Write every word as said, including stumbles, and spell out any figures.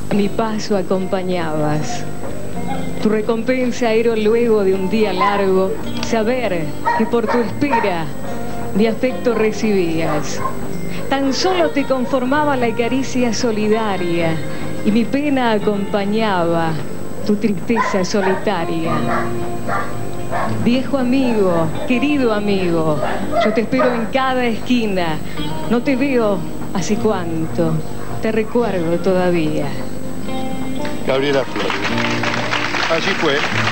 Mi paso acompañabas. Tu recompensa era luego de un día largo saber que por tu espera mi afecto recibías. Tan solo te conformaba la caricia solidaria y mi pena acompañaba tu tristeza solitaria. Viejo amigo, querido amigo, yo te espero en cada esquina. No te veo hace cuánto, te recuerdo todavía. Gabriela Flores. Allí fue.